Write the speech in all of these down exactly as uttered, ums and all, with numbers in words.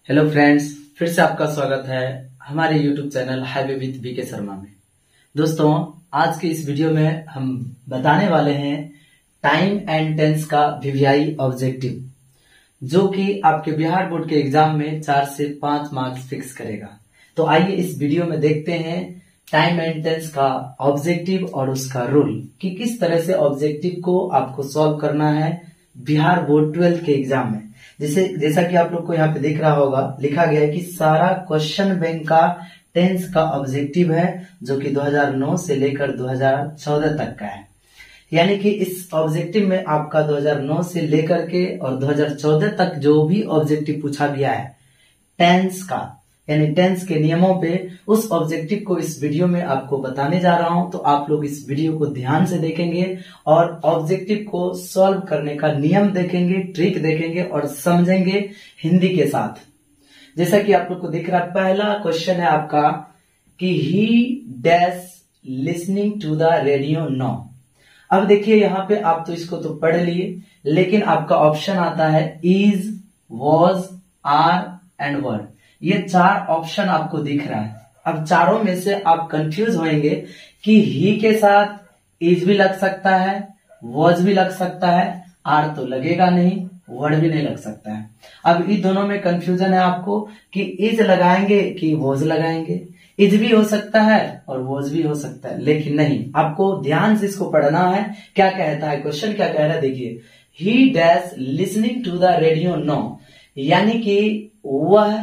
Hello friends, फिर से आपका स्वागत है हमारे YouTube channel highway with B K Sharma में। दोस्तों, आज के इस वीडियो में हम बताने वाले हैं टाइम एंड टेंस का वीवीआई ऑब्जेक्टिव, जो कि आपके बिहार बोर्ड के एग्जाम में चार से पांच मार्क्स फिक्स करेगा। तो आइए इस वीडियो में देखते हैं टाइम एंड टेंस का ऑब्जेक्टिव और उसका रूल, कि किस तरह से ऑब्जेक्टिव को आपको सॉल्व करना है बिहार बोर्ड ट्वेल्थ के एग्जाम में। जैसे जैसा कि आप लोग को यहाँ पे दिख रहा होगा, लिखा गया है कि सारा क्वेश्चन बैंक का टेंस का ऑब्जेक्टिव है, जो कि दो हज़ार नौ से लेकर दो हज़ार चौदह तक का है। यानी कि इस ऑब्जेक्टिव में आपका दो हज़ार नौ से लेकर के और दो हज़ार चौदह तक जो भी ऑब्जेक्टिव पूछा गया है टेंस का, यानी टेंस के नियमों पे, उस ऑब्जेक्टिव को इस वीडियो में आपको बताने जा रहा हूं। तो आप लोग इस वीडियो को ध्यान से देखेंगे और ऑब्जेक्टिव को सॉल्व करने का नियम देखेंगे, ट्रिक देखेंगे और समझेंगे हिंदी के साथ। जैसा कि आप लोग को दिख रहा है, पहला क्वेश्चन है आपका कि he dash listening to the radio now. अब देखिए यहाँ पे आप तो इसको तो पढ़ लिए, लेकिन आपका ऑप्शन आता है is, was, are and were. ये चार ऑप्शन आपको दिख रहा है। अब चारों में से आप कंफ्यूज होंगे कि ही के साथ इज भी लग सकता है, वॉज भी लग सकता है, आर तो लगेगा नहीं, वर्ड भी नहीं लग सकता है। अब इन दोनों में कंफ्यूजन है आपको कि इज लगाएंगे कि वॉज लगाएंगे। इज भी हो सकता है और वॉज भी हो सकता है, लेकिन नहीं, आपको ध्यान से इसको पढ़ना है। क्या कहता है क्वेश्चन, क्या कह रहा है, देखिए he dash listening to the radio now, यानी कि वह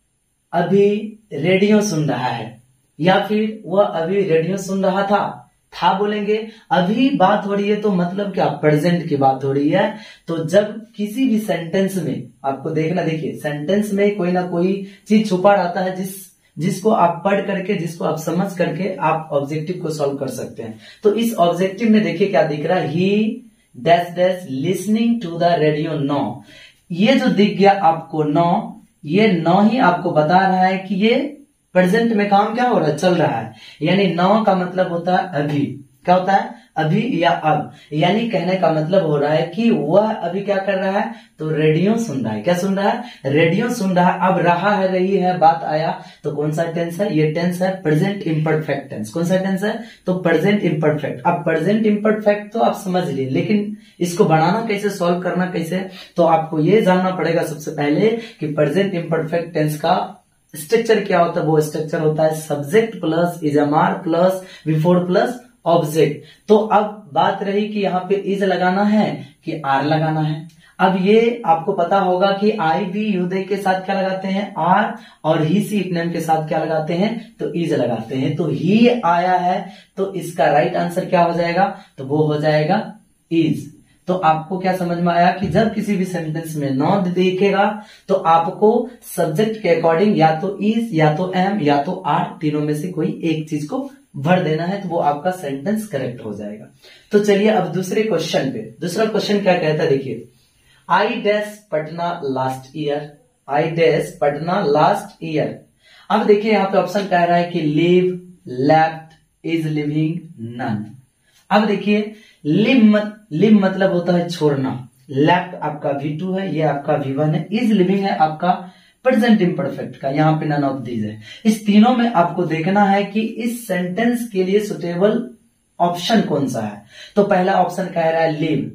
अभी रेडियो सुन रहा है, या फिर वह अभी रेडियो सुन रहा था। था बोलेंगे, अभी बात हो रही है तो मतलब क्या, प्रेजेंट की बात हो रही है। तो जब किसी भी सेंटेंस में आपको देखना, देखिए सेंटेंस में कोई ना कोई चीज छुपा रहता है, जिस जिसको आप पढ़ करके, जिसको आप समझ करके आप ऑब्जेक्टिव को सॉल्व कर सकते हैं। तो इस ऑब्जेक्टिव में देखिए क्या दिख रहा है, he dash dash listening to the radio now. ये जो दिख गया आपको नौ, ये नौ ही आपको बता रहा है कि ये प्रेजेंट में काम क्या हो रहा है, चल रहा है। यानी नौ का मतलब होता है अभी। क्या होता है, अभी या अब। यानी कहने का मतलब हो रहा है कि वह अभी क्या कर रहा है, तो रेडियो सुन रहा है। क्या सुन रहा है, रेडियो सुन रहा है। अब रहा है, रही है, बात आया, तो कौन सा टेंस है, ये टेंस है प्रेजेंट इम्परफेक्ट टेंस। कौन सा टेंस है, तो प्रेजेंट इम्परफेक्ट। अब प्रेजेंट इम्परफेक्ट तो आप समझ लिए, लेकिन इसको बनाना कैसे, सॉल्व करना कैसे, तो आपको ये जानना पड़ेगा सबसे पहले कि प्रेजेंट इम्परफेक्ट टेंस का स्ट्रक्चर क्या होता है। वो स्ट्रक्चर होता है subject plus is am are plus before plus object. तो अब बात रही कि यहाँ पे इज लगाना है कि आर लगाना है। अब ये आपको पता होगा कि आई भी यूदय के साथ क्या लगाते हैं, आर, और ही सी इटनेम के साथ क्या लगाते हैं, तो इज लगाते हैं। तो ही आया है, तो इसका राइट आंसर क्या हो जाएगा, तो वो हो जाएगा इज। तो आपको क्या समझ में आया कि जब किसी भी सेंटेंस में नॉट दिखेगा तो आपको सब्जेक्ट के अकॉर्डिंग या तो इज, या तो एम, या तो आर, तीनों में से कोई एक चीज को भर देना है, तो वो आपका सेंटेंस करेक्ट हो जाएगा। तो चलिए अब दूसरे क्वेश्चन पे। दूसरा क्वेश्चन क्या कहता है, देखिए I dash Patna last year, I dash Patna last year. अब देखिए यहाँ पे ऑप्शन कह रहा है कि live, left, is living, none. अब देखिए लिव मत, लिव मतलब होता है छोड़ना, लेफ्ट आपका वी टू है, ये आपका वी वन है, इज लिविंग है आपका प्रेजेंट इम्परफेक्ट का, यहाँ पे नन ऑफ दीज है। इस तीनों में आपको देखना है कि इस सेंटेंस के लिए सुटेबल ऑप्शन कौन सा है। तो पहला ऑप्शन कह रहा है live,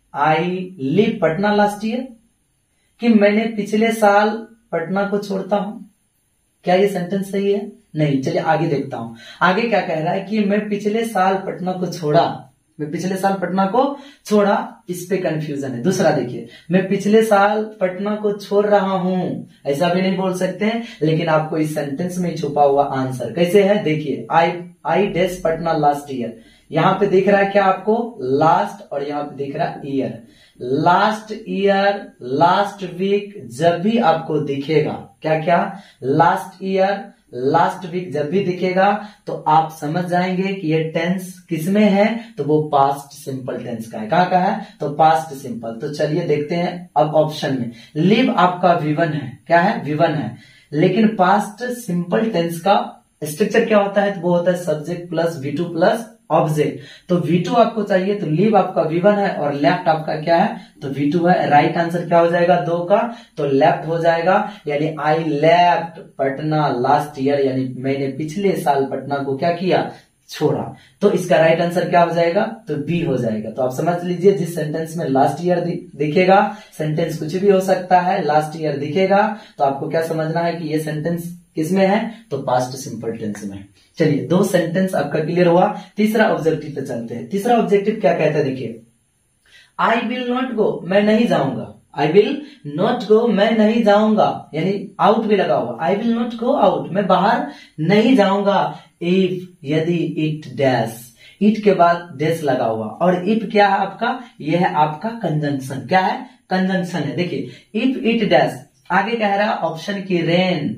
I live Patna last year, कि मैंने पिछले साल पटना को छोड़ता हूं। क्या ये सेंटेंस सही है, नहीं। चलिए आगे देखता हूं, आगे क्या कह रहा है कि मैं पिछले साल पटना को छोड़ा, मैं पिछले साल पटना को छोड़ा, इस पे कंफ्यूजन है। दूसरा देखिए, मैं पिछले साल पटना को छोड़ रहा हूं, ऐसा भी नहीं बोल सकते हैं, लेकिन आपको इस सेंटेंस में छुपा हुआ आंसर कैसे है, देखिए I I dash Patna last year. यहां पे दिख रहा है क्या आपको, लास्ट, और यहां पे दिख रहा है year. Last year, last week जब भी आपको दिखेगा, क्या क्या, लास्ट ईयर, लास्ट वीक जब भी दिखेगा, तो आप समझ जाएंगे कि ये टेंस किसमें है, तो वो पास्ट सिंपल टेंस का है। कहाँ का है, तो पास्ट सिंपल। तो चलिए देखते हैं अब ऑप्शन में। लिव आपका वी वन है, क्या है, वी वन है, लेकिन पास्ट सिंपल टेंस का स्ट्रक्चर क्या होता है, तो वो होता है subject plus V two plus object. तो वी टू आपको चाहिए, तो लीव आपका वी वन है और लेफ्ट आपका क्या है, तो वी टू है। राइट आंसर क्या हो जाएगा दो का, तो लेफ्ट हो जाएगा। यानी I left Patna last year, यानी मैंने पिछले साल पटना को क्या किया, छोड़ा। तो इसका राइट आंसर क्या हो जाएगा, तो बी हो जाएगा। तो आप समझ लीजिए, जिस सेंटेंस में लास्ट ईयर दिखेगा, सेंटेंस कुछ भी हो सकता है, लास्ट ईयर दिखेगा तो आपको क्या समझना है कि ये सेंटेंस किसमें है, तो पास्ट सिंपल टेंस में। चलिए, दो सेंटेंस आपका क्लियर हुआ। तीसरा ऑब्जेक्टिव पे चलते हैं। तीसरा ऑब्जेक्टिव क्या कहता है, देखिए, आई विल नॉट गो, मैं नहीं जाऊंगा। आई विल नॉट गो, मैं नहीं जाऊंगा, यानी आउट भी लगा हुआ। I will not go out, मैं बाहर नहीं जाऊंगा। इफ, यदि, इट डैश, इट के बाद डैश लगा हुआ, और इफ क्या है आपका, यह है आपका कंजंक्शन। क्या है, कंजंक्शन है। देखिए, इफ इट डैश, आगे कह रहा है ऑप्शन की रेन।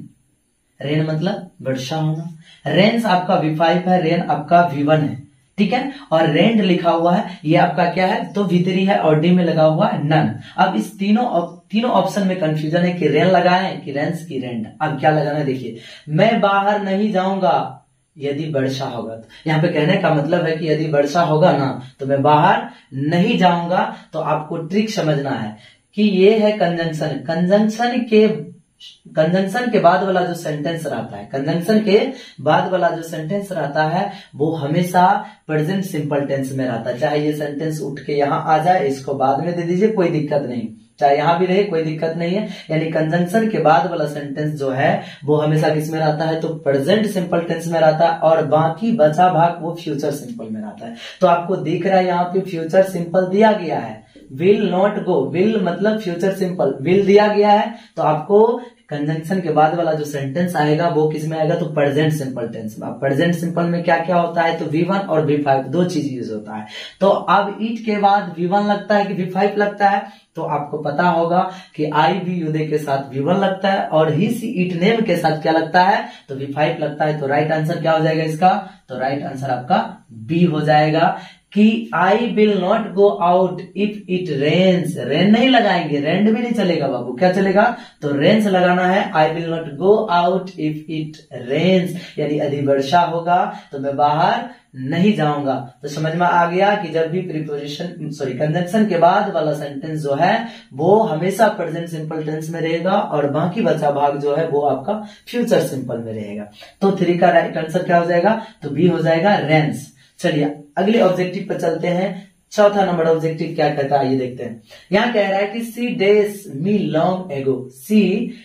रेन मतलब वर्षा होना। रेन्स आपका वी फाइव है, रेन आपका वी वन है, ठीक है। और रेंड लिखा हुआ है, ये आपका क्या है, तो वी थ्री है, और डी में लगा हुआ है नन। अब इस तीनों तीनों ऑप्शन में कंफ्यूजन है कि रेन लगाएं कि रेंस की रेंड। अब क्या लगाना है, देखिए, मैं बाहर नहीं जाऊंगा यदि वर्षा होगा। तो यहाँ पे कहने का मतलब है कि यदि वर्षा होगा ना, तो मैं बाहर नहीं जाऊंगा। तो आपको ट्रिक समझना है कि ये है कंजंक्शन। कंजंक्शन के कंजंक्शन के बाद वाला जो सेंटेंस रहता है, कंजंक्शन के बाद वाला जो सेंटेंस रहता है, वो हमेशा प्रेजेंट सिंपल टेंस में रहता है। चाहे ये सेंटेंस उठ के यहाँ आ जाए, इसको बाद में दे दीजिए, कोई दिक्कत नहीं, चाहे यहां भी रहे कोई दिक्कत नहीं है। यानी कंजंक्शन के बाद वाला सेंटेंस जो है वो हमेशा किस में रहता है, तो प्रेजेंट सिंपल टेंस में रहता है, और बाकी बचा भाग वो फ्यूचर सिंपल में रहता है। तो आपको दिख रहा है यहाँ पे फ्यूचर सिंपल दिया गया है, विल नॉट गो, विल मतलब फ्यूचर सिंपल, विल दिया गया है। तो आपको कंजंक्शन के बाद वाला जो सेंटेंस आएगा वो किस में आएगा, तो प्रेजेंट सिंपल टेंस में। प्रेजेंट सिंपल में क्या क्या होता है, तो वी वन और वी फाइव दो चीज यूज होता है। तो अब ईट के बाद वी वन लगता है कि वी फाइव लगता है, तो आपको पता होगा कि आई बी युदे के साथ वी वन लगता है, और ही सी इट नेम के साथ क्या लगता है, तो वी फाइव लगता है। तो राइट आंसर क्या हो जाएगा इसका, तो राइट आंसर आपका बी हो जाएगा कि I will not go out if it rains. Rain नहीं लगाएंगे, रेंड भी नहीं चलेगा बाबू, क्या चलेगा, तो रेन्स लगाना है। I will not go out if it rains, यानी यदि वर्षा होगा तो मैं बाहर नहीं जाऊंगा। तो समझ में आ गया कि जब भी प्रीपोजिशन सॉरी कंजंक्शन के बाद वाला सेंटेंस जो है वो हमेशा प्रेजेंट सिंपल टेंस में रहेगा, और बाकी बचा भाग जो है वो आपका फ्यूचर सिंपल में रहेगा। तो थ्री का राइट आंसर क्या हो जाएगा, तो बी हो जाएगा रेन्स। चलिए अगले ऑब्जेक्टिव पर चलते हैं। चौथा नंबर ऑब्जेक्टिव क्या कहता है ये देखते हैं। यहां कह रहा है कि सी डेज मी लॉन्ग एगो, सी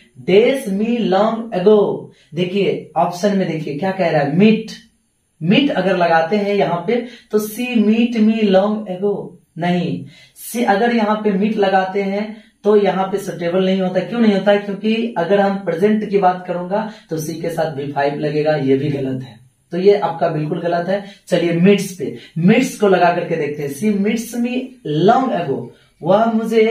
डेज मी लॉन्ग एगो। देखिए ऑप्शन में देखिए क्या कह रहा है, मीट, मीट अगर लगाते हैं यहाँ पे तो सी मीट मी लॉन्ग एगो, नहीं, सी अगर यहाँ पे मीट लगाते हैं तो यहाँ पे सुटेबल नहीं होता। क्यों नहीं होता, क्योंकि अगर हम प्रेजेंट की बात करूंगा तो सी के साथ भी फाइव लगेगा, ये भी गलत है, तो ये आपका बिल्कुल गलत है। चलिए मिट्स पे, मिट्स को लगा करके देखते हैं। सी मिट्स मी लॉन्ग एगो, वह मुझे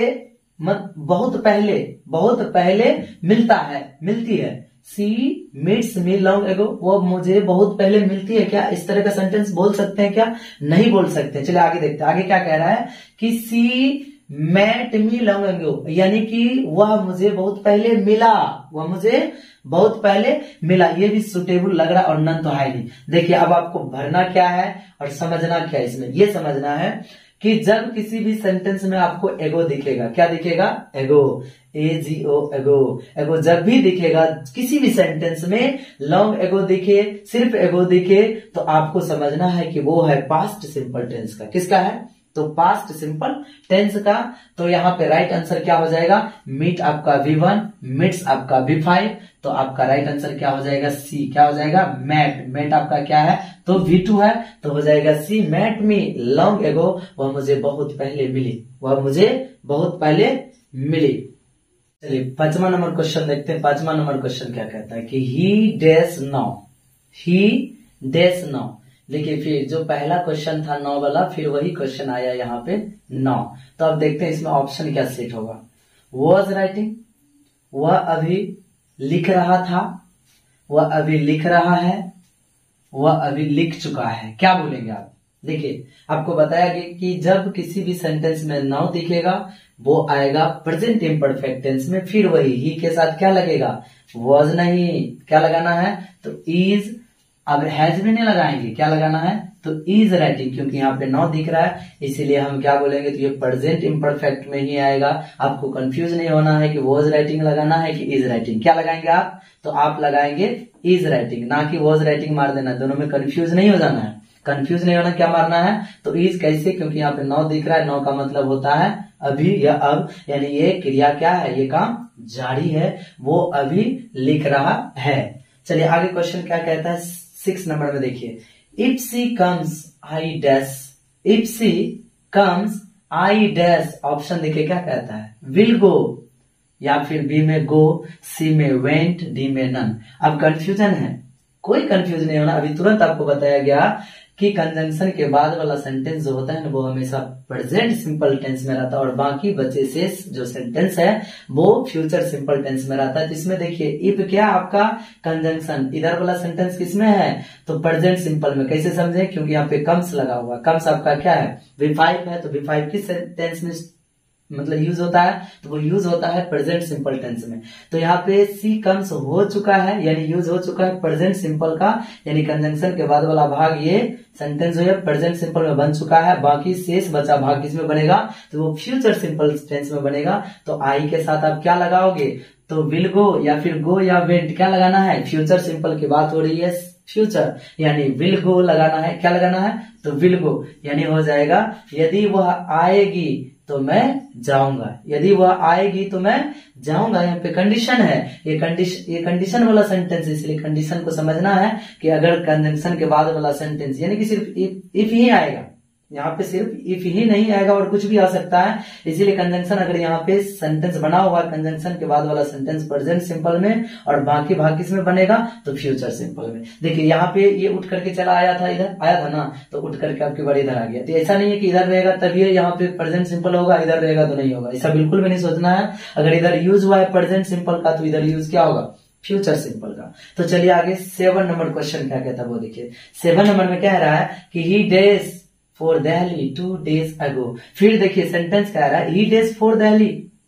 मत बहुत पहले बहुत पहले मिलता है मिलती है। सी मीट्स मी लॉन्ग एगो, वो मुझे बहुत पहले मिलती है। क्या इस तरह का सेंटेंस बोल सकते हैं क्या, नहीं बोल सकते। चलिए आगे देखते हैं, आगे क्या कह रहा है कि सी मैट मी लॉन्ग एगो, यानी कि वह मुझे बहुत पहले मिला, वह मुझे बहुत पहले मिला। ये भी सुटेबल लग रहा है, और नन तो है नहीं। देखिए अब आपको भरना क्या है और समझना क्या है इसमें, ये समझना है कि जब किसी भी सेंटेंस में आपको एगो दिखेगा, क्या दिखेगा, एगो, ए जी ओ एगो, एगो जब भी दिखेगा किसी भी सेंटेंस में, लॉन्ग एगो दिखे, सिर्फ एगो दिखे, तो आपको समझना है कि वो है पास्ट सिंपल टेंस का। किसका है, तो पास्ट सिंपल टेंस का। तो यहाँ पे राइट आंसर क्या हो जाएगा, मीट आपका वी वन, मिट्स आपका वी फाइव, तो आपका राइट आंसर क्या हो जाएगा, सी। क्या हो जाएगा, मैट, मैट आपका क्या है, तो वी टू है, तो हो जाएगा सी मैट मी लॉन्ग एगो, वह मुझे बहुत पहले मिली, वह मुझे बहुत पहले मिली। चलिए पांचवा नंबर क्वेश्चन देखते हैं। पांचवा नंबर क्वेश्चन क्या कहता है कि he dash now, he dash now. देखिए फिर जो पहला क्वेश्चन था नौ वाला, फिर वही क्वेश्चन आया यहाँ पे नौ। तो अब देखते हैं इसमें ऑप्शन क्या सेट होगा। वॉज राइटिंग, वह अभी लिख रहा था, वह अभी लिख रहा है, वह अभी लिख चुका है। क्या बोलेंगे आप, देखिए आपको बताया गया कि जब किसी भी सेंटेंस में नाउ दिखेगा वो आएगा प्रेजेंट इम्परफेक्ट टेंस में, फिर वही ही के साथ क्या लगेगा, वॉज नहीं, क्या लगाना है, तो इज, अब हैज भी नहीं लगाएंगे, क्या लगाना है, तो इज राइटिंग, क्योंकि यहाँ पे नौ दिख रहा है इसीलिए हम क्या बोलेंगे, तो ये प्रेजेंट इम्परफेक्ट में ही आएगा। आपको कंफ्यूज नहीं होना है कि वॉज राइटिंग लगाना है कि इज राइटिंग। क्या लगाएंगे आप, तो आप लगाएंगे इज राइटिंग, ना कि वॉज राइटिंग मार देना। दोनों में कंफ्यूज नहीं हो जाना है, कंफ्यूज नहीं होना, क्या मारना है, तो इज कैसे, क्योंकि यहाँ पे नौ दिख रहा है, नौ का मतलब होता है अभी या अब, यानी ये क्रिया क्या है, ये काम जारी है, वो अभी लिख रहा है। चलिए आगे क्वेश्चन क्या कहता है, सिक्स नंबर में देखिए, if she comes I dash, if she comes I dash, option देखिए क्या कहता है, विल गो, या फिर बी में गो, सी में वेंट, डी में नन। अब कंफ्यूजन है, कोई कंफ्यूजन नहीं होना, अभी तुरंत आपको बताया गया कि कंजंक्शन के बाद वाला सेंटेंस जो होता है ना वो हमेशा प्रेजेंट सिंपल टेंस में रहता है, और बाकी बचे से जो सेंटेंस है वो फ्यूचर सिंपल टेंस में रहता है। तो इसमें देखिए इफ क्या आपका कंजंक्शन, इधर वाला सेंटेंस किसमें है, तो प्रेजेंट सिंपल में। कैसे समझे, क्योंकि यहाँ पे कम्स लगा हुआ, कम्स आपका क्या है, वी फाइव है, तो वी फाइव किस टेंस में मतलब यूज होता है, तो वो यूज होता है प्रेजेंट सिंपल टेंस में। तो यहाँ पे सी कम्स हो चुका है, यानी यूज हो चुका है प्रेजेंट सिंपल का, यानी कंजंक्शन के बाद वाला भाग ये सेंटेंस जो है प्रेजेंट सिंपल में बन चुका है। बाकी शेष बचा भाग किसमें बनेगा, तो वो फ्यूचर सिंपल टेंस में बनेगा। तो आई के साथ आप क्या लगाओगे, तो विल गो या फिर गो या वेंट, क्या लगाना है, फ्यूचर सिंपल की बात हो रही है, फ्यूचर यानी विल गो लगाना है। क्या लगाना है, तो विल गो, यानी हो जाएगा यदि वह आएगी तो मैं जाऊंगा, यदि वह आएगी तो मैं जाऊंगा। यहाँ पे कंडीशन है, ये कंडीशन ये कंडीशन वाला सेंटेंस, इसलिए कंडीशन को समझना है कि अगर कंजंक्शन के बाद वाला सेंटेंस यानी कि सिर्फ इफ, इफ ही आएगा, यहाँ पे सिर्फ इफ ही नहीं आएगा और कुछ भी आ सकता है, इसीलिए कंजंक्शन अगर यहाँ पे सेंटेंस बना हुआ है कंजंक्शन के बाद वाला सेंटेंस प्रेजेंट सिंपल में और बाकी भाग किसमें बनेगा, तो फ्यूचर सिंपल में। देखिए यहाँ पे ये उठ करके चला आया था, इधर आया था ना, तो उठ करके आपकी बार इधर आ गया। तो ऐसा नहीं है कि इधर रहेगा तभी यहाँ पे प्रेजेंट सिंपल होगा, इधर रहेगा तो नहीं होगा, ऐसा बिल्कुल भी नहीं सोचना है। अगर इधर यूज हुआ है प्रेजेंट सिंपल का तो इधर यूज क्या होगा, फ्यूचर सिंपल का। तो चलिए आगे सेवन नंबर क्वेश्चन क्या कहता है वो देखिए। सेवन नंबर में कह रहा है कि he dash for Delhi two days ago. फिर देखिए सेंटेंस कह रहा है he dash for Delhi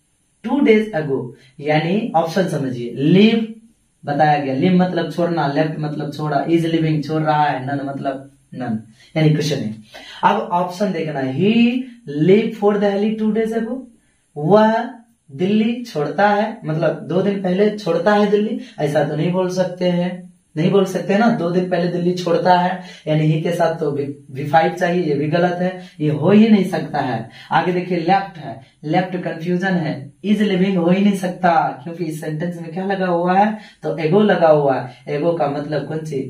two days ago, यानी ऑप्शन समझिए, लिव बताया गया, लिव मतलब छोड़ना, लेफ्ट मतलब छोड़ा, इज लिविंग छोड़ रहा है, नन मतलब नन, यानी कुछ नहीं। अब ऑप्शन देखना है, he live for Delhi two days ago, वह दिल्ली छोड़ता है, मतलब दो दिन पहले छोड़ता है दिल्ली, ऐसा तो नहीं बोल सकते हैं, नहीं बोल सकते ना, दो दिन पहले दिल्ली छोड़ता है, यानी ही के साथ तो वी फाइव चाहिए, ये भी गलत है, ये हो ही नहीं सकता है। आगे देखिए लेफ्ट है, लेफ्ट कंफ्यूजन है, इज लिविंग हो ही नहीं सकता, क्योंकि इस सेंटेंस में क्या लगा हुआ है, तो एगो लगा हुआ है। एगो का मतलब कौन सी,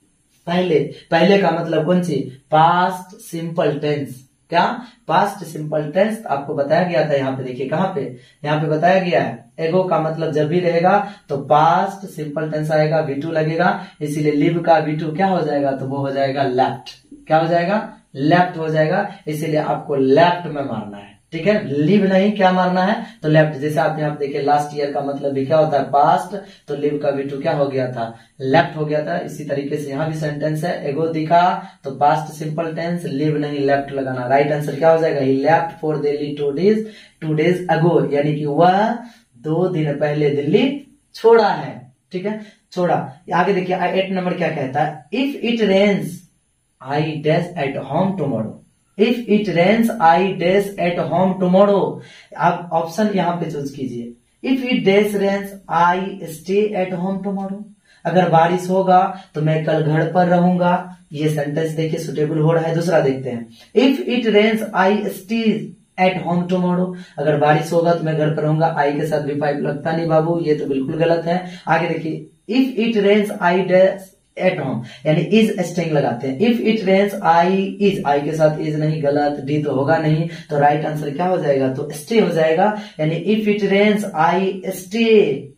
पहले, पहले का मतलब कौन सी, पास्ट सिंपल टेंस। क्या, पास्ट सिंपल टेंस आपको बताया गया था, यहाँ पे देखिए कहाँ पे, यहाँ पे बताया गया है, एगो का मतलब जब भी रहेगा तो पास्ट सिंपल टेंस आएगा, वी टू लगेगा, इसीलिए लिव का वी टू क्या हो जाएगा, तो वो हो जाएगा लेफ्ट। क्या हो जाएगा, लेफ्ट हो जाएगा, इसीलिए आपको लेफ्ट में मारना है, ठीक है, लिव नहीं, क्या मारना है, तो लेफ्ट। जैसे आप यहाँ पे देखिए लास्ट ईयर का मतलब भी क्या होता है, पास्ट, तो लिव का वी टू क्या हो गया था, लेफ्ट हो गया था। इसी तरीके से यहाँ भी सेंटेंस है, एगो दिखा तो पास्ट सिंपल टेंस, लिव नहीं, लेफ्ट लगाना। राइट आंसर क्या हो जाएगा, he left for Delhi two days two days ago, यानी कि वह दो दिन पहले दिल्ली छोड़ा है, ठीक है, छोड़ा। आगे देखिए एट नंबर क्या कहता है, if it rains I dash at home tomorrow, if it rains I dash at home tomorrow. आप ऑप्शन यहाँ पे चूज कीजिए, if it dash rains I stay at home tomorrow, अगर बारिश होगा तो मैं कल घर पर रहूंगा। ये सेंटेंस देखिए सुटेबल हो रहा है। दूसरा देखते हैं, if it rains I stay at home tomorrow, अगर बारिश होगा तो मैं घर पर रहूंगा, आई के साथ भी पाइप लगता नहीं बाबू, ये तो बिल्कुल गलत है। आगे देखिए, if it rains I dash at home, यानी इज स्टेइंग लगाते हैं, if it rains I is, I के साथ इज नहीं, गलत, डी तो होगा नहीं, तो राइट आंसर क्या हो जाएगा, तो स्टे हो जाएगा, यानी if it rains I stay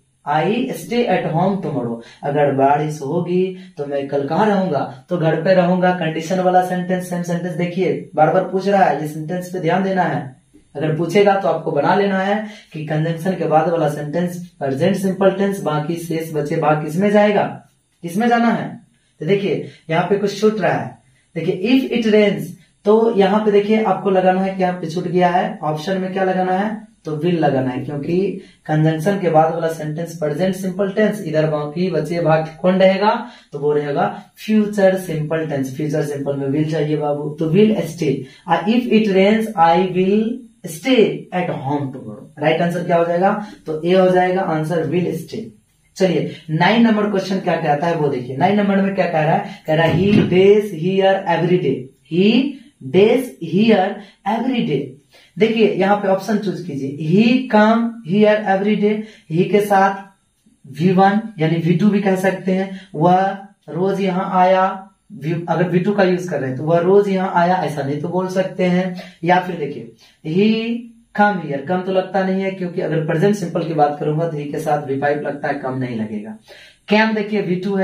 I stay at home tomorrow, अगर बारिश होगी तो मैं कल कहाँ रहूंगा, तो घर पे रहूंगा। कंडीशन वाला सेंटेंस, सेम सेंटेंस देखिए बार बार पूछ रहा है, ये सेंटेंस पे ध्यान देना है। अगर पूछेगा तो आपको बना लेना है कि कंजंक्शन के बाद वाला सेंटेंस प्रेजेंट सिंपल टेंस, बाकी शेष बचे भाग किसमें जाएगा, किसमें जाना है। तो देखिए यहाँ पे कुछ छूट रहा है, देखिए इफ इट रेन्स, तो यहाँ पे देखिए आपको लगाना है, क्या पे छूट गया है, ऑप्शन में क्या लगाना है, तो विल लगाना है, क्योंकि कंजंक्शन के बाद वाला सेंटेंस प्रेजेंट सिंपल टेंस, इधर बाकी बचे भाग कौन रहेगा, तो वो रहेगा future simple tense. Future simple में विल चाहिए बाबू, तो will stay. If it rains I will stay at home tomorrow. Right answer क्या हो जाएगा, तो ए हो जाएगा आंसर, विल स्टे। चलिए नाइन नंबर क्वेश्चन क्या कहता है वो देखिए। नाइन नंबर में क्या कह रहा है, कह रहा है he dash here every day, he dash here every day. देखिए यहाँ पे ऑप्शन चूज कीजिए, he come here every day, he के साथ वी वन यानी वी टू भी कह सकते हैं, वह रोज यहाँ आया, अगर वी टू का यूज कर रहे हैं तो वह रोज यहाँ आया, ऐसा नहीं तो बोल सकते हैं। या फिर देखिए ही कम हियर, कम तो लगता नहीं है क्योंकि अगर प्रेजेंट सिंपल की बात करूंगा तो ही के साथ वी फाइव लगता है, कम नहीं लगेगा। कैम देखिए वी टू है,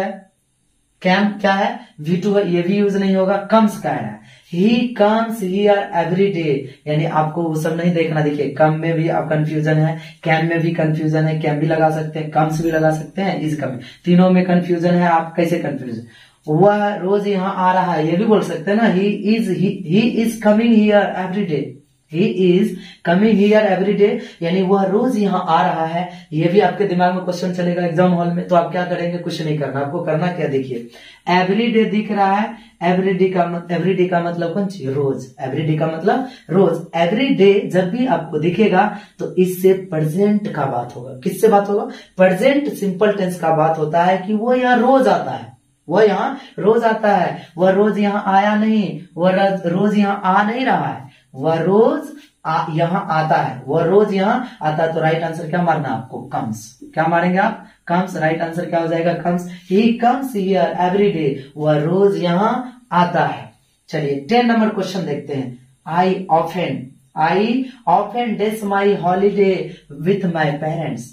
कैम क्या है, वी टू है, ये भी यूज नहीं होगा। कम्स का है, he comes here every day, यानी आपको वो सब नहीं देखना। देखिए कम में भी आप कंफ्यूजन है, कैम में भी कंफ्यूजन है, कैम भी लगा सकते हैं, कम्स भी लगा सकते हैं, इज कम, तीनों में कंफ्यूजन है, आप कैसे कंफ्यूजन। वह रोज यहाँ आ रहा है, ये भी बोल सकते हैं ना, he is he is coming here every day, he is coming here every day, यानी वह रोज यहाँ आ रहा है। ये भी आपके दिमाग में क्वेश्चन चलेगा एग्जाम हॉल में, तो आप क्या करेंगे, कुछ नहीं करना, आपको करना क्या, देखिए एवरी डे दिख रहा है, एवरी डे का एवरी डे का मतलब कौन सी, रोज, एवरी डे का मतलब रोज। एवरी डे जब भी आपको दिखेगा तो इससे प्रेजेंट का बात होगा, किससे बात होगा, प्रेजेंट सिंपल टेंस का बात होता है कि वो यहाँ रोज आता है, वह यहाँ रोज आता है, वह रोज यहाँ आया नहीं, वह रोज यहाँ आ नहीं रहा है, वह रोज यहाँ आता है, वह रोज यहाँ आता है। तो राइट आंसर क्या मारना आपको, कम्स। क्या मारेंगे आप, कम्स। राइट आंसर क्या हो जाएगा, comes. He comes here every day, वह रोज यहाँ आता है। चलिए टेन नंबर क्वेश्चन देखते हैं। I often I often dash my holiday with my parents.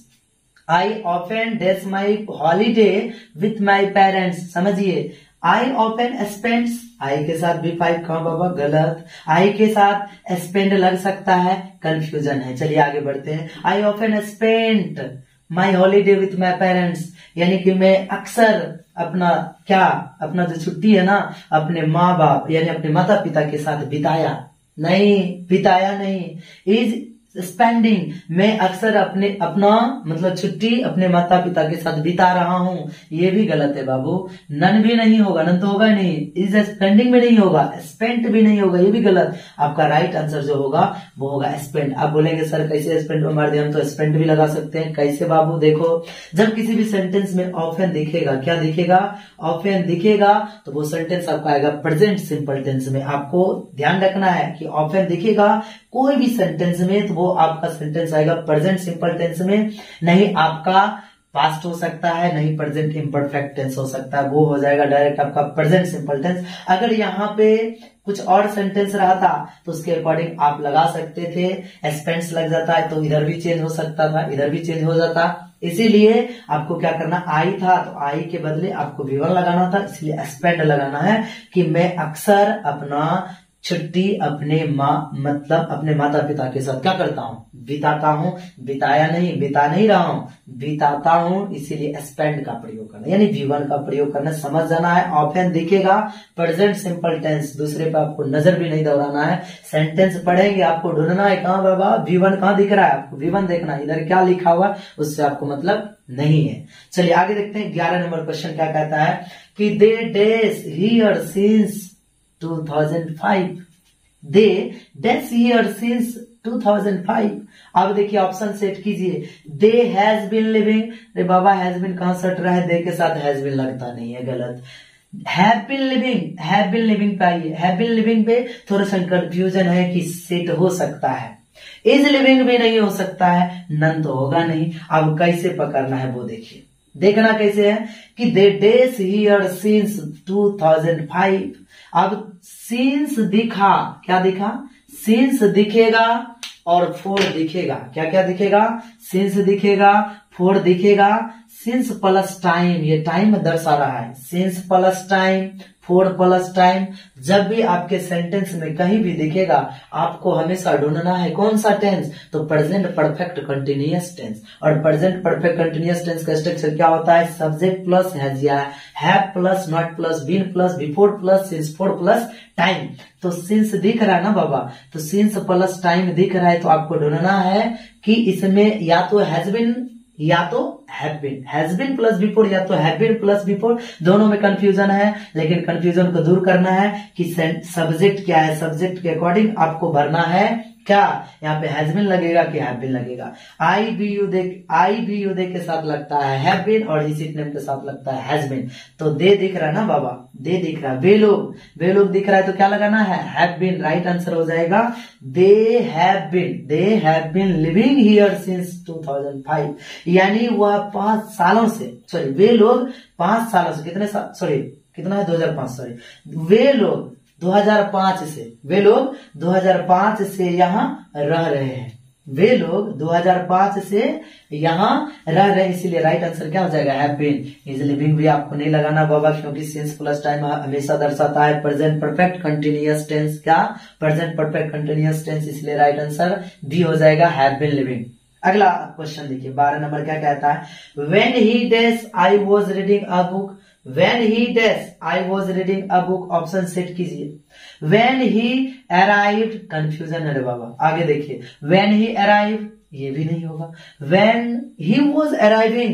I often dash my holiday with my parents. समझिए आई ऑफेन स्पेंड्स, आई के साथ भी फाइव कहा बाबा, गलत। आई के साथ स्पेंड लग सकता है, कंफ्यूजन है। चलिए आगे बढ़ते हैं। I often spend my holiday with my parents, यानी कि मैं अक्सर अपना क्या, अपना जो छुट्टी है ना, अपने माँ बाप यानी अपने माता पिता के साथ बिताया नहीं, बिताया नहीं। इज स्पेंडिंग, मैं अक्सर अपने अपना मतलब छुट्टी अपने माता पिता के साथ बिता रहा हूं, ये भी गलत है बाबू। नन भी नहीं होगा, नन तो होगा नहीं, इज स्पेंडिंग भी नहीं होगा, स्पेंट भी नहीं होगा, ये भी गलत। आपका राइट आंसर जो होगा वो होगा स्पेंड। आप बोलेंगे सर कैसे स्पेंड में मार दिया, हम तो स्पेंड भी लगा सकते हैं। कैसे बाबू, देखो जब किसी भी सेंटेंस में ऑफेन दिखेगा, क्या दिखेगा, ऑफेन दिखेगा, तो वो सेंटेंस आपका आएगा प्रेजेंट सिंपल टेंस में। आपको ध्यान रखना है कि ऑफेन दिखेगा कोई भी सेंटेंस में तो वो आपका सेंटेंस आएगा प्रेजेंट सिंपल टेंस में, नहीं आपका पास्ट हो सकता है, नहीं प्रेजेंट इम्परफेक्ट टेंस हो सकता है, वो हो जाएगा डायरेक्ट आपका प्रेजेंट सिंपल टेंस। अगर यहाँ पे कुछ और सेंटेंस रहा था तो उसके अकॉर्डिंग आप लगा सकते थे, स्पेंड्स लग जाता है तो इधर भी चेंज हो सकता था, इधर भी चेंज हो जाता। इसीलिए आपको क्या करना, आई था तो आई के बदले आपको वी वन लगाना था, इसलिए स्पेंड लगाना है कि मैं अक्सर अपना छुट्टी अपने माँ मतलब अपने माता पिता के साथ क्या करता हूँ, बिताता हूँ। बिताया नहीं, बिता नहीं रहा हूँ, बिताता हूँ, इसीलिए स्पेंड का प्रयोग करना यानी वी वन का प्रयोग करना। समझ जाना है, ऑफेन दिखेगा प्रेजेंट सिंपल टेंस, दूसरे पे आपको नजर भी नहीं दौड़ाना है। सेंटेंस पढ़ेंगे आपको ढूंढना है कहाँ बाबा, वी वन कहाँ दिख रहा है, आपको वी वन देखना है, इधर क्या लिखा हुआ उससे आपको मतलब नहीं है। चलिए आगे देखते हैं। ग्यारह नंबर क्वेश्चन क्या कहता है कि they dash here since two thousand five, they dash here since two thousand five. अब देखिए ऑप्शन सेट कीजिए। दे हैज बीन लिविंग, अरे बाबा हैज बीन कहां सट रहा है, दे के साथ हैज बीन लगता नहीं है, गलत। Have been living, have been living पे आइए, हैव बीन लिविंग पे थोड़ा सा कंफ्यूजन है कि सेट हो सकता है, इज लिविंग भी नहीं हो सकता है, नन तो होगा नहीं। अब कैसे पकड़ना है वो देखिए, देखना कैसे है कि they dash here since two thousand five. अब सिंस दिखा, क्या दिखा, सिंस दिखेगा और फोर दिखेगा, क्या क्या दिखेगा, सिंस दिखेगा, फोर दिखेगा। सिंस प्लस टाइम, ये टाइम दर्शा रहा है, since plus time, for plus time. जब भी आपके सेंटेंस में कहीं भी दिखेगा आपको हमेशा ढूंढना है कौन सा टेंस, तो प्रेजेंट परफेक्ट कंटिन्यूअस टेंस। और प्रेजेंट परफेक्ट कंटिन्यूअस टेंस का स्ट्रक्चर क्या होता है, सब्जेक्ट प्लस हैज या have plus not plus been plus before plus since for plus time. तो सिंस दिख रहा है ना बाबा, तो सिंस प्लस टाइम दिख रहा है, तो आपको ढूंढना है कि इसमें या तो हैज बीन या तो have been, has been plus before या तो हैव बीन प्लस बिफोर, दोनों में कंफ्यूजन है। लेकिन कंफ्यूजन को दूर करना है कि सब्जेक्ट क्या है, सब्जेक्ट के अकॉर्डिंग आपको भरना है क्या, यहाँ पे हैज बीन लगेगा कि हैव बीन लगेगा। आई बी यू देख, आई बी यू दे के साथ लगता है हैव बीन और इसी नेम के साथ लगता है हैज बीन। तो दे दिख रहा है ना बाबा, दे दिख रहा है, वे लोग, वे लोग दिख रहा है, तो क्या लगाना है, हैव बीन। राइट आंसर हो जाएगा they have been, they have been living here since two thousand five, यानी वह पांच सालों से, सॉरी वे लोग पांच सालों से, कितने साल, सॉरी कितना है, दो हजार पांच, सॉरी वे लोग दो हजार पांच से, वे लोग दो हजार पांच से यहाँ रह रहे हैं, वे लोग दो हजार पांच से यहाँ रह रहे हैं, इसीलिए राइट आंसर क्या हो जाएगा, हैव बीन। इज लिविंग भी आपको नहीं लगाना बाबा, क्योंकि सिंस प्लस टाइम हमेशा दर्शाता है प्रेजेंट परफेक्ट कंटिन्यूअस टेंस, क्या प्रेजेंट परफेक्ट कंटिन्यूअस टेंस, इसलिए राइट आंसर बी हो जाएगा, हैव बीन लिविंग। अगला क्वेश्चन देखिए, बारह नंबर क्या कहता है, when he dash I was reading a book, When he dash I was reading a book, option set कीजिए। When he arrived, कंफ्यूजन है रे बाबा, आगे देखिए, When he arrived, ये भी नहीं होगा। When he was arriving,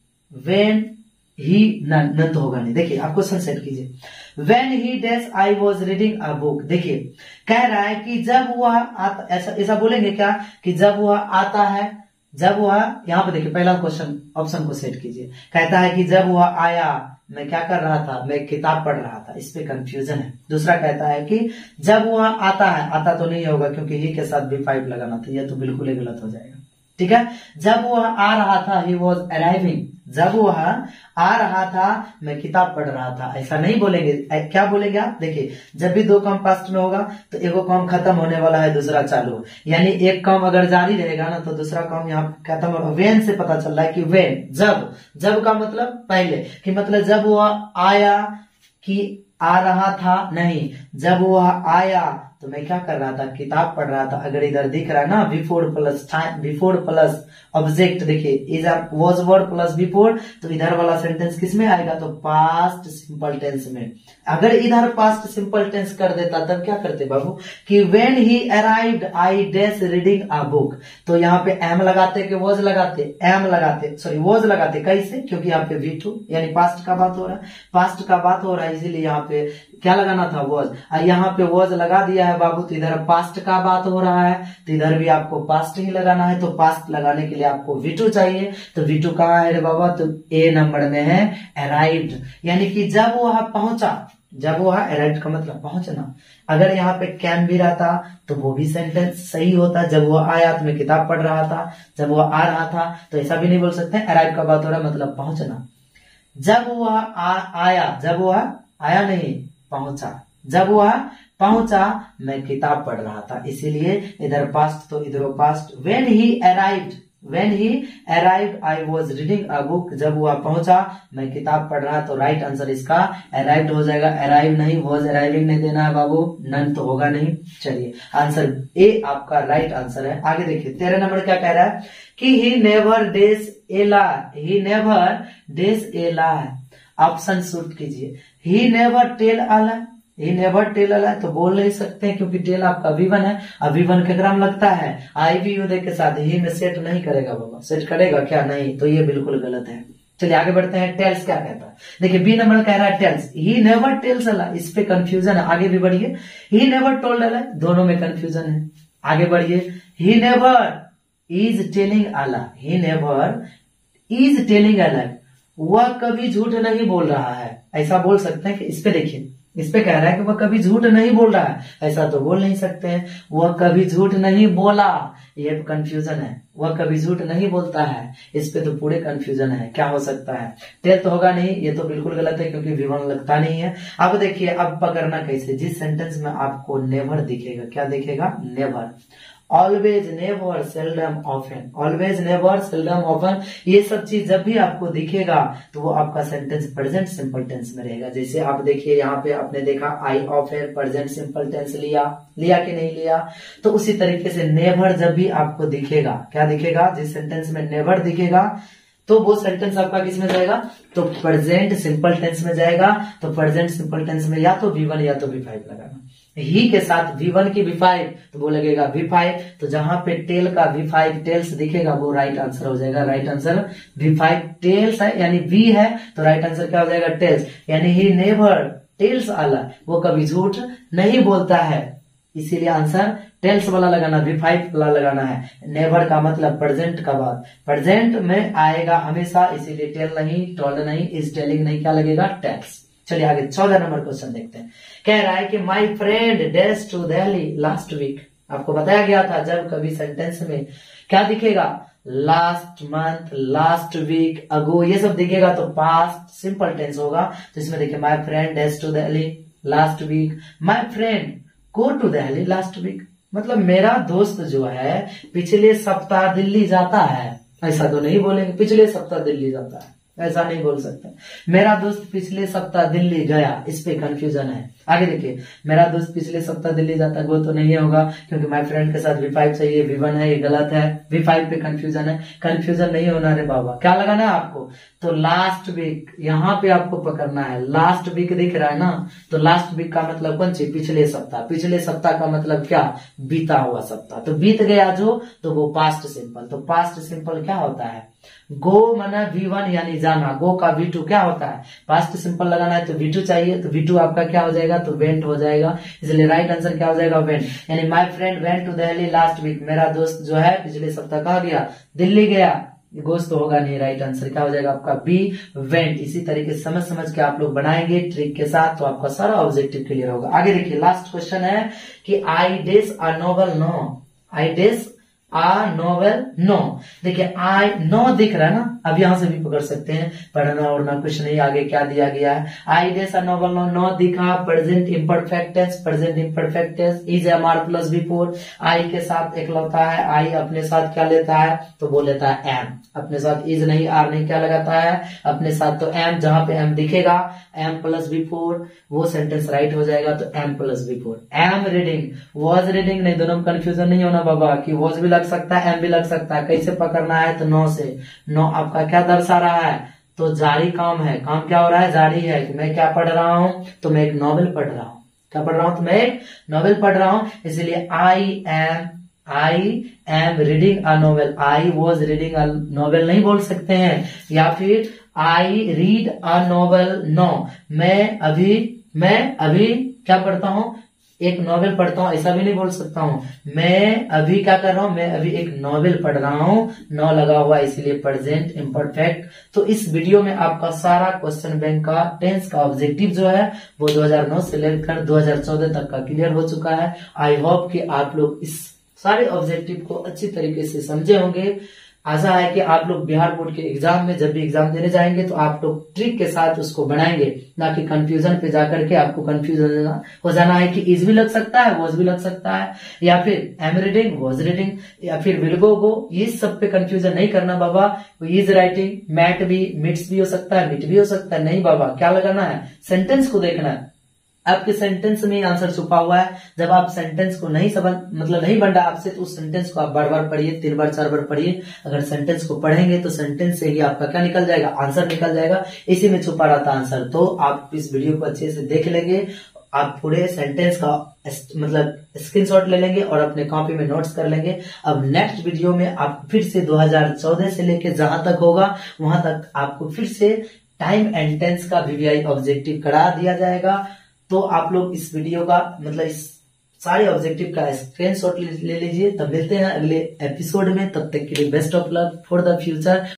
When he, न, न तो होगा नहीं। देखिए आप क्वेश्चन सेट कीजिए। When he dash I was reading a book, देखिए कह रहा है कि जब वह आता, ऐसा ऐसा बोलेंगे क्या कि जब वह आता है, जब वह, यहाँ पे देखिए पहला क्वेश्चन ऑप्शन को सेट कीजिए, कहता है कि जब वह आया मैं क्या कर रहा था, मैं किताब पढ़ रहा था, इस पे कंफ्यूजन है। दूसरा कहता है कि जब वह आता है, आता तो नहीं होगा क्योंकि ही के साथ भी फाइव लगाना था, यह तो बिल्कुल ही गलत हो जाएगा, ठीक है। जब वह आ रहा था, ही वॉज अराइविंग, जब वह आ रहा था मैं किताब पढ़ रहा था, ऐसा नहीं बोलेंगे। क्या बोलेंगे आप, देखिए जब भी दो काम पास्ट में होगा तो एगो काम खत्म होने वाला है, दूसरा चालू, यानी एक काम अगर जारी रहेगा ना तो दूसरा काम यहाँ खत्म हो। वेन से पता चल रहा है कि वेन, जब, जब का मतलब पहले, कि मतलब जब वह आया कि आ रहा था, नहीं, जब वह आया तो मैं क्या कर रहा था, किताब पढ़ रहा था। अगर इधर दिख रहा है ना before plus time, before plus object, देखिए is was word plus before, तो इधर वाला सेंटेंस किस में आएगा, तो पास्ट सिंपल टेंस में। अगर इधर पास्ट सिंपल टेंस कर देता तब क्या करते बाबू, कि when he arrived I dash reading a book, तो यहाँ पे एम लगाते कि वॉज लगाते, एम लगाते, सॉरी वॉज लगाते, कैसे, क्योंकि यहाँ पे वी टू यानी पास्ट का बात हो रहा है, पास्ट का बात हो रहा है, इसीलिए यहाँ पे क्या लगाना था, वॉज। यहाँ पे वॉज लगा दिया है बाबू, तो इधर पास्ट का बात हो रहा है, तो इधर भी आपको पास्ट ही लगाना है। तो पास्ट लगाने के लिए आपको वी टू चाहिए, तो वी टू कहाँ है रे बाबा, तो ए नंबर में है अराइव्ड, यानी कि जब वह पहुंचा, जब वह अराइव्ड का मतलब पहुंचना। अगर यहाँ पे कैन भी रहता तो वो भी सेंटेंस सही होता, जब वह आया तो मैं किताब पढ़ रहा था, जब वह आ रहा था, तो ऐसा भी नहीं बोल सकते, अराइव का बात हो रहा है मतलब पहुंचना। जब वह आया, जब वह आया नहीं पहुंचा, जब वह पहुंचा मैं किताब पढ़ रहा था, इसीलिए इधर पास्ट तो इधर past. When he arrived, when he arrived I was reading a book, जब वह पहुंचा मैं किताब पढ़ रहा, तो राइट आंसर इसका अराइव्ड हो जाएगा। अराइव नहीं, वाज अराइविंग नहीं देना है बाबू, नन तो होगा नहीं। चलिए आंसर ए आपका राइट आंसर है। आगे देखिए तेरह नंबर क्या कह रहा है कि he never dash a lie, he never dash a lie, option choose कीजिए। He never tell a lie, he never tell a lie तो बोल नहीं सकते क्योंकि टेल आपका अभिवन है, अभिवन के क्रम लगता है, आई भी यू दे के साथ ही में सेट नहीं करेगा बाबा, सेट करेगा क्या, नहीं, तो ये बिल्कुल गलत है। चलिए आगे बढ़ते हैं, टेल्स क्या कहता है, देखिए बी नंबर कह रहा है tells, he never tells a lie, इस पे कंफ्यूजन है, आगे भी बढ़िए। ही नेवर टोल्ड अ लाई, दोनों में कंफ्यूजन है, आगे बढ़िए। He never is telling a lie, he never is telling a lie, वह कभी झूठ नहीं बोल रहा है, ऐसा बोल सकते हैं कि इस पे देखिए, इस पे कह रहा है कि वह कभी झूठ नहीं बोल रहा है, ऐसा तो बोल नहीं सकते हैं, वह कभी झूठ नहीं बोला, ये कंफ्यूजन है, वह कभी झूठ नहीं बोलता है, इस पे तो पूरे कंफ्यूजन है, क्या हो सकता है, टेल तो होगा नहीं, ये तो बिल्कुल गलत है क्योंकि विवरण लगता नहीं है। अब देखिए अब पकड़ना कैसे, जिस सेंटेंस में आपको नेवर दिखेगा, क्या दिखेगा, never, always, never, seldom, often. Always, never, seldom, often, ये सब चीज जब भी आपको दिखेगा तो वो आपका सेंटेंस प्रेजेंट सिंपल टेंस में रहेगा। जैसे आप देखिए यहाँ पे आपने देखा I often present simple tense लिया लिया कि नहीं लिया। तो उसी तरीके से नेवर जब भी आपको दिखेगा, क्या दिखेगा, जिस सेंटेंस में नेवर दिखेगा तो वो सेंटेंस आपका किस में जाएगा, तो प्रेजेंट सिंपल टेंस में जाएगा। तो प्रेजेंट सिंपल टेंस में या तो वी वन या तो वी फाइव लगाना। ही के साथ वी वन की वी फाइव तो वो लगेगा वी फाइव। तो जहां पे टेल का वी फाइव टेल्स दिखेगा वो राइट आंसर हो जाएगा। Right answer V five tells है यानी वी है तो राइट आंसर क्या हो जाएगा, टेल्स। यानी ही नेवर टेल्स आला, वो कभी झूठ नहीं बोलता है, इसीलिए आंसर टेल्स वाला लगाना, वी फाइव वाला लगाना है। नेवर का मतलब प्रेजेंट का बात, प्रेजेंट में आएगा हमेशा, इसीलिए टेल नहीं, टोल्ड नहीं, इज टेलिंग नहीं, क्या लगेगा, टेल्स। चलिए आगे चौदह नंबर क्वेश्चन देखते हैं। कह रहा है कि my friend dash to Delhi last week. आपको बताया गया था जब कभी सेंटेंस में क्या दिखेगा, last month, last week, ago, ये सब दिखेगा तो पास्ट सिंपल टेंस होगा। तो इसमें देखिए my friend dash to Delhi last week, my friend go to Delhi last week, मतलब मेरा दोस्त जो है पिछले सप्ताह दिल्ली जाता है। ऐसा तो नहीं बोलेंगे पिछले सप्ताह दिल्ली जाता है, ऐसा नहीं बोल सकते। मेरा दोस्त पिछले सप्ताह दिल्ली गया, इस पे कंफ्यूजन है। आगे देखिए, मेरा दोस्त पिछले सप्ताह दिल्ली जाता है, वो तो नहीं होगा क्योंकि माय फ्रेंड के साथ वी फाइव चाहिए, वी वन है, ये गलत है। वी फाइव पे कंफ्यूजन है, कंफ्यूजन नहीं होना रे बाबा। क्या लगाना है आपको, तो लास्ट वीक, यहाँ पे आपको पकड़ना है। लास्ट वीक दिख रहा है ना, तो लास्ट वीक का मतलब कौन सी, पिछले सप्ताह। पिछले सप्ताह का मतलब क्या, बीता हुआ सप्ताह। तो बीत गया जो, तो वो पास्ट सिंपल। तो पास्ट सिंपल क्या होता है, गो माना वी वन यानी जाना, गो का वी टू क्या होता है, पास्ट सिंपल लगाना है तो वी टू चाहिए, तो वी टू आपका क्या हो जाएगा, तो वेंट हो जाएगा। इसलिए राइट आंसर क्या हो जाएगा, वेंट। यानी my friend went to Delhi last week, मेरा दोस्त जो है पिछले सप्ताह कहा गया, दिल्ली गया। गोश्त तो होगा नहीं, राइट आंसर क्या हो जाएगा आपका बी, वेंट। इसी तरीके से समझ समझ के आप लोग बनाएंगे ट्रिक के साथ तो आपका सारा ऑब्जेक्टिव क्लियर होगा। आगे देखिए, लास्ट क्वेश्चन है कि I dash a novel now, I dash a novel now. देखिए आई नो दिख रहा है ना, अब यहां से भी पकड़ सकते हैं, पढ़ना उड़ना कुछ नहीं, आगे क्या दिया गया है। I dash a novel now, now दिखा, present imperfect tense, present imperfect tense, is am are plus before. I के साथ इकलौता है, आई अपने साथ क्या लेता है, तो वो लेता है एम, अपने साथ इज नहीं, आर नहीं, क्या लगाता है अपने साथ, तो एम। जहां पे एम दिखेगा, एम प्लस बिफोर, वो सेंटेंस राइट हो जाएगा। तो am plus before, am reading, was reading नहीं, दोनों में कंफ्यूजन नहीं होना बाबा कि वॉज भी लग सकता है एम भी लग सकता है। कैसे पकड़ना है, तो नो से। नो आपका क्या दर्शा रहा है, तो जारी काम है, काम क्या हो रहा है, जारी है। कि मैं क्या पढ़ रहा हूं, तो मैं एक नॉवेल पढ़ रहा हूं। क्या पढ़ रहा हूं, तो मैं एक नॉवेल पढ़ रहा हूं। इसलिए I am, I am reading a novel, I was reading a novel नहीं बोल सकते हैं। या फिर I read a novel, no, मैं अभी मैं अभी क्या पढ़ता हूं, एक नॉवेल पढ़ता हूं, ऐसा भी नहीं बोल सकता हूं। मैं अभी क्या कर रहा हूं, मैं अभी एक नॉवेल पढ़ रहा हूं, नौ लगा हुआ इसलिए प्रेजेंट इम्परफेक्ट। तो इस वीडियो में आपका सारा क्वेश्चन बैंक का टेंस का ऑब्जेक्टिव जो है वो दो हज़ार नौ से लेकर दो हज़ार चौदह तक का क्लियर हो चुका है। आई होप कि आप लोग इस सारे ऑब्जेक्टिव को अच्छी तरीके से समझे होंगे। आशा है कि आप लोग बिहार बोर्ड के एग्जाम में जब भी एग्जाम देने जाएंगे तो आप लोग ट्रिक के साथ उसको बनाएंगे, ना कि कंफ्यूजन पे जाकर के आपको कंफ्यूजन हो जाना है कि इज भी लग सकता है, वॉज भी लग सकता है, या फिर एम रीडिंग, वॉज रीडिंग, या फिर विल गो गो, ये सब पे कंफ्यूजन नहीं करना बाबा। इज राइटिंग, मैट भी, मिट्स भी हो सकता है, मिट भी हो सकता है, नहीं बाबा। क्या लगाना है, सेंटेंस को देखना है। आपके सेंटेंस में आंसर छुपा हुआ है। जब आप सेंटेंस को नहीं समझ मतलब नहीं बन रहा आपसे, तो उस सेंटेंस को आप बार बार पढ़िए, तीन बार चार बार पढ़िए। अगर सेंटेंस को पढ़ेंगे तो सेंटेंस से ही आपका क्या निकल जाएगा, आंसर निकल जाएगा। इसी में छुपा रहता आंसर। तो आप इस वीडियो को अच्छे से देख लेंगे, आप पूरे सेंटेंस का मतलब स्क्रीनशॉट ले लेंगे और अपने कॉपी में नोट्स कर लेंगे। अब नेक्स्ट वीडियो में आप फिर से दो हज़ार चौदह से लेके जहां तक होगा वहां तक आपको फिर से टाइम एंड टेंस का वीवीआई ऑब्जेक्टिव करा दिया जाएगा। तो आप लोग इस वीडियो का मतलब इस सारे ऑब्जेक्टिव का स्क्रीनशॉट ले लीजिए। तब मिलते हैं अगले एपिसोड में, तब तक के लिए best of luck for the future.